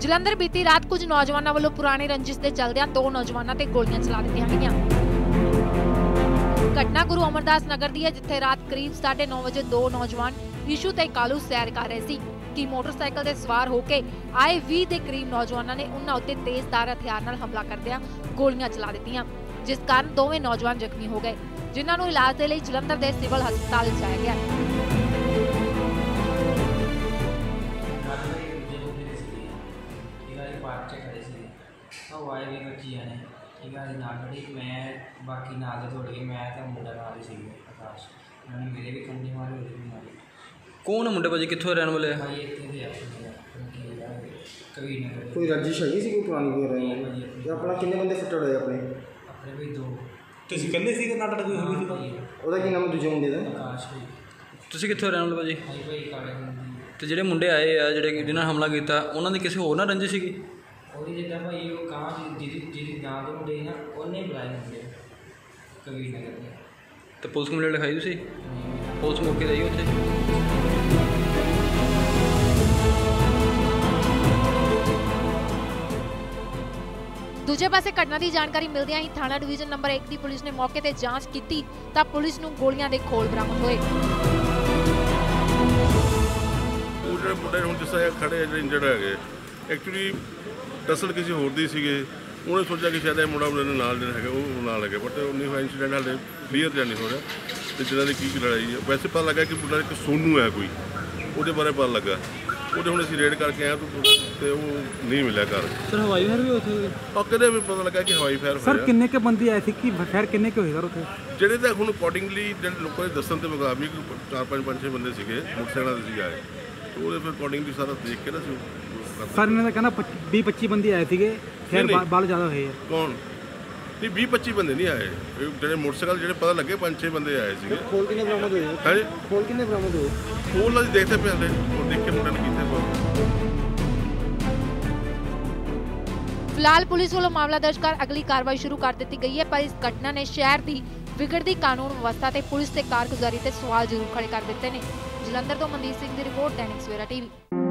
ਜਲੰਧਰ ਬੀਤੀ ਰਾਤ ਕੁਝ ਨੌਜਵਾਨਾਂ ਵੱਲੋਂ ਪੁਰਾਣੀ ਰੰਜਿਸ਼ ਦੇ ਚਲਦਿਆਂ ਦੋ ਨੌਜਵਾਨਾਂ ਤੇ ਗੋਲੀਆਂ ਚਲਾ ਦਿੱਤੀਆਂ ਗਈਆਂ। ਘਟਨਾ ਗੁਰੂ ਅਮਰਦਾਸ ਨਗਰ ਦੀ ਹੈ, ਜਿੱਥੇ ਰਾਤ ਕਰੀਬ 9:30 ਵਜੇ ਦੋ ਨੌਜਵਾਨ ਈਸ਼ੂ ਤੇ ਕਾਲੂ ਸੈਰ ਕਰ ਰਹੇ ਸੀ ਕਿ ਮੋਟਰਸਾਈਕਲ ਤੇ ਸਵਾਰ ਹੋ ਕੇ ਆਏ 20 ਦੇ ਕਰੀਬ ਨੌਜਵਾਨਾਂ ਨੇ ਉਹਨਾਂ ਉੱਤੇ ਤੇਜ਼ਧਾਰ ਹਥਿਆਰ ਨਾਲ ਹਮਲਾ ਕਰਦਿਆਂ ਗੋਲੀਆਂ ਚਲਾ ਦਿੱਤੀਆਂ, ਜਿਸ ਕਾਰਨ ਦੋਵੇਂ ਨੌਜਵਾਨ ਜ਼ਖਮੀ ਹੋ ਗਏ, ਜਿਨ੍ਹਾਂ ਨੂੰ ਇਲਾਜ ਦੇ ਲਈ ਜਲੰਧਰ ਦੇ ਸਿਵਲ ਹਸਪਤਾਲ ਲਿਜਾਇਆ ਗਿਆ। वाई भी बच्चियां ने ठीक है नाल खड़ी मैं बाकी नाल दे थोड़े मैं तो मुंडा नाल ही सी आकाश उन्होंने मेरे भी कंडी मारे मेरे भी मारे। कौन मुंडे भाजी कित्थों रहने वाले है? भाई इतने दे कभी नहीं कोई रंजिश है सी कोई पुरानी कोई रही है या अपना कितने बंदे फट्टड़ होए अपने भी दो ਤੁਸੀਂ ਕਹਿੰਦੇ ਸੀ ਕਿ ਨਾਟਕ ਕੋਈ ਹੋਈ ਸੀ ਉਹਦਾ ਕੀ ਨਾਮ ਦੂਜੇ ਮੁੰਡੇ ਦਾ? आकाश भी ਤੁਸੀਂ ਕਿੱਥੋਂ ਰਹਿਣ ਵਾਲੇ ਭਾਜੀ? भाई भाई काले ਤੇ ਜਿਹੜੇ ਮੁੰਡੇ ਆਏ ਆ ਜਿਹੜੇ ਜਿਨ੍ਹਾਂ ਨੇ ਹਮਲਾ ਕੀਤਾ ਉਹਨਾਂ ਦੀ ਕਿਸੇ ਹੋਰ ਨਾਲ ਰੰਜਿਸ਼ ਸੀਗੀ? और जिदा भाई वो कहाँ जी गाँव के मुंडे ना उन्हें बुलाए मुंडे कभी नगर के। ਤੇ ਪੁਲਿਸ ਕੰਪਲੇਂਟ ਲਿਖਾਈ ਤੁਸੀਂ? ਪੁਲਿਸ ਮੌਕੇ ਤੇ ਆਈ ਉੱਥੇ? ਦੂਜੇ ਪਾਸੇ ਘਟਨਾ ਦੀ ਜਾਣਕਾਰੀ ਮਿਲਦਿਆਂ ਹੀ ਥਾਣਾ ਡਿਵੀਜ਼ਨ ਨੰਬਰ 1 ਦੀ ਪੁਲਿਸ ਨੇ ਮੌਕੇ ਤੇ ਜਾਂਚ ਕੀਤੀ ਤਾਂ ਪੁਲਿਸ ਨੂੰ ਗੋਲੀਆਂ ਦੇ ਖੋਲ ਬਰਾਮਦ ਹੋਏ। ਉਹ ਜਿਹੜੇ ਮੁੰਡੇ ਹੁਣ ਜਿਸ ਤਰ੍ਹਾਂ ਖੜੇ ਜਿਹੜੇ ਇੰਜਰਡ ਹੈਗੇ ਐਕਚੁਅਲੀ ਦਸਲ ਕਿਸੇ ਹੋਰ ਦੀ ਸੀਗੇ, ਉਹਨੇ ਸੋਚਿਆ ਕਿ ਸ਼ਾਇਦ ਇਹ ਮੁੰਡਾ ਉਹਨਾਂ ਨਾਲ ਜਿਹੜਾ ਹੈਗਾ ਉਹ ਨਾਲ ਹੈਗਾ, ਬਟ ਉਹ ਨਹੀਂ ਹੋਇਆ ਇੰਸੀਡੈਂਟ ਹਾਲੇ ਕਲੀਅਰ ਜਾਂ ਨਹੀਂ ਹੋ ਰਿਹਾ ਤੇ ਜਿਹਨਾਂ ਦੀ ਕੀ ਲੜਾਈ ਹੈ। ਵੈਸੇ ਪਤਾ ਲੱਗਾ ਕਿ ਮੁੰਡਾ ਇੱਕ ਸੋਨੂ ਹੈ ਕੋਈ, ਉਹਦੇ ਬਾਰੇ ਪਤਾ ਲੱਗਾ, ਉਹਦੇ ਹੁਣ ਅਸੀਂ ਰੇਡ ਕਰਕੇ ਆਏ ਤੇ ਉਹ ਨਹੀਂ ਮਿਲਿਆ ਘਰ। ਸਰ ਹਵਾਈ ਫਾਇਰ ਵੀ ਉੱਥੇ ਪੱਕਦੇ ਵੀ ਪਤਾ ਲੱਗਾ ਕਿ ਹਵਾਈ ਫਾਇਰ ਸਰ ਕਿੰਨੇ ਕੇ ਬੰਦੇ ਆਏ ਸੀ ਕਿ ਫਾਇਰ ਕਿੰਨੇ ਕੇ ਹੋਏ ਸਰ ਉੱਥੇ? ਜਿਹੜੇ ਤਾਂ ਹੁਣ ਅਕੋਰਡਿੰਗਲੀ ਜਿਹੜੇ ਲੋਕਾਂ ਦੇ ਦੱਸਣ ਦੇ ਮੁਤਾਬਿਕ 4-5 ਬੰਦੇ ਸੀਗੇ ਮੋਟਰਸਾਈਕਲਾਂ ਤੇ ਸੀ ਆਏ, ਉਹਦੇ ਫਿਰ ਅਕੋਰਡਿੰਗਲੀ ਸਾਰਾ ਦੇਖ ਕੇ ਨਾ ਸੀ ਸਰ ਇਹਨਾਂ ਦਾ ਕਹਿੰਦਾ 20-25 ਬੰਦੇ ਆਏ ਸੀਗੇ, ਫਿਰ ਬਾਲ ਜ਼ਿਆਦਾ ਹੋਏ ਆ। ਕੌਣ? ਨਹੀਂ 20-25 ਬੰਦੇ ਨਹੀਂ ਆਏ, ਜਿਹੜੇ ਮੋਟਰਸਾਈਕਲ ਜਿਹੜੇ ਪਤਾ ਲੱਗੇ 5-6 ਬੰਦੇ ਆਏ ਸੀਗੇ। ਖੋਲ ਕਿੰਨੇ ਬਰਾਮਦ ਹੋਏ? ਹਾਂਜੀ ਖੋਲ ਕਿੰਨੇ ਬਰਾਮਦ ਹੋਏ? ਖੋਲ ਅਸੀਂ ਦੇਖਦੇ ਪਏ ਹਲੇ, ਉਹ ਦੇਖ ਕੇ ਮੁੰਡੇ ਨੇ ਕੀਤੇ ਕੋਲ। ਫਿਲਹਾਲ ਪੁਲਿਸ ਵੱਲੋਂ ਮਾਮਲਾ ਦਰਜ ਕਰ ਅਗਲੀ ਕਾਰਵਾਈ ਸ਼ੁਰੂ ਕਰ ਦਿੱਤੀ ਗਈ ਹੈ, ਪਰ ਇਸ ਘਟਨਾ ਨੇ ਸ਼ਹਿਰ ਦੀ ਵਿਗੜਦੀ ਕਾਨੂੰਨ ਵਿਵਸਥਾ ਤੇ ਪੁਲਿਸ ਦੇ ਕਾਰਗੁਜ਼ਾਰੀ ਤੇ ਸਵਾਲ ਜ਼ਰੂਰ ਖੜੇ ਕਰ ਦਿੱਤੇ ਨੇ। ਜਲੰਧਰ ਤੋਂ ਮਨਦੀਪ ਸਿੰਘ ਦੀ ਰਿਪੋਰਟ, ਦੈਨਿਕ ਸਵੇਰਾ ਟੀਵੀ।